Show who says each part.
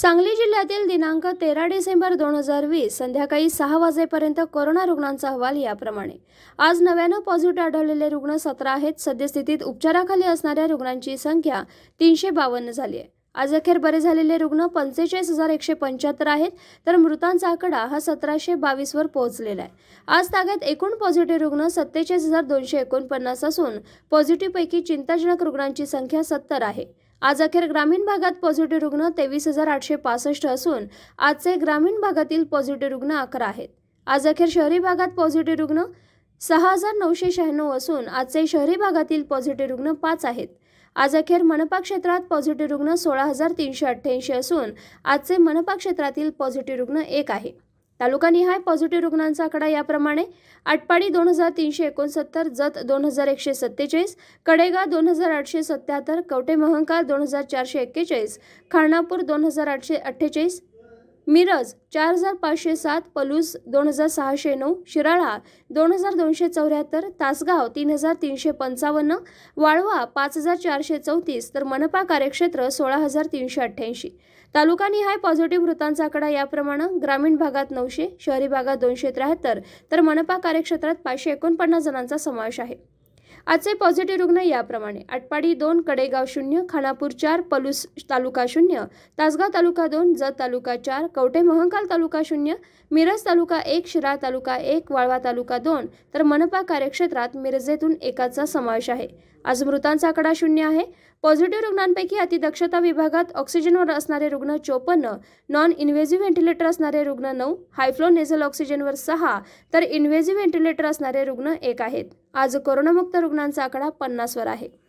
Speaker 1: सांगली जिल्ह्यातील दिनांक 13 डिसेंबर 2020 संध्याकाळी 6 वाजेपर्यंत कोरोना रुग्णांचा अहवाल याप्रमाणे। आज नव्यानं पॉझिटिव्ह आढळलेले रुग्ण 17 आहेत। सद्यस्थितीत उपचाराखाली असणाऱ्या रुग्णांची संख्या 352 झाली आहे। आज अखेर बरे झालेले रुग्ण 45,175 आहेत, तर मृतांचा आकडा हा 1722 वर पोहोचलेला आहे। आज ताग्यात एकूण पॉझिटिव्ह रुग्ण 47,249 असून पॉझिटिव्ह पैकी चिंताजनक रुग्णांची संख्या 70 आहे। आज अखेर ग्रामीण भागात पॉझिटिव्ह रुग्ण 23,865 असून आजचे ग्रामीण भागातील पॉझिटिव्ह रुग्ण 11 आहेत। आज अखेर शहरी भागात पॉझिटिव्ह रुग्ण 6,996 असून आजचे शहरी भागातील पॉझिटिव्ह रुग्ण 5 आहेत। आज अखेर मनपा क्षेत्रात पॉझिटिव्ह रुग्ण 16,388 असून आजचे मनपा क्षेत्रातील पॉझिटिव्ह रुग्ण 1 आहे। तालुकानिहाय पॉझिटिव्ह रुग्णांचा आकडा याप्रमाणे: आटपाडी 2,369, जत 2,147, कडेगाव 2,877, कवठे महंकाळ 2,441, खानापूर 2,848, मिरज 4,507, पलूस 2,609, शिराळा 2,274, तासगाव 3,355, वाळवा 5,434, तर मनपा कार्यक्षेत्र 16,388। तालुकानिहाय पॉझिटिव्ह मृतांचा आकडा याप्रमाणे: ग्रामीण भागात 900, शहरी भागात 273, तर मनपा कार्यक्षेत्रात 549 जणांचा समावेश आहे। आजचे पॉझिटिव्ह रुग्ण याप्रमाणे: आटपाडी 2, कडेगाव 0, खानापूर 4, पलूस तालुका 0, तासगाव तालुका 2, जत तालुका 4, कवठे महंकाळ तालुका 0, मिरज तालुका 1, शिराळा तालुका 1, वाळवा तालुका 2, तर मनपा कार्यक्षेत्रात मिरजेतून एकाचा समावेश आहे। आज मृतांचा आकडा 0 आहे। पॉझिटिव्ह रुग्णांपैकी अतिदक्षता विभागात ऑक्सिजनवर असणारे रुग्ण 54, नॉन इन्व्हेसिव्ह व्हेंटिलेटर असणारे रुग्ण 9, हायफ्लो नेझल ऑक्सिजनवर 6, तर इन्व्हेसिव्ह व्हेंटिलेटर असणारे रुग्ण 1 आहेत। आज कोरोनामुक्त रुग्णांचा आकडा 50 वर आहे।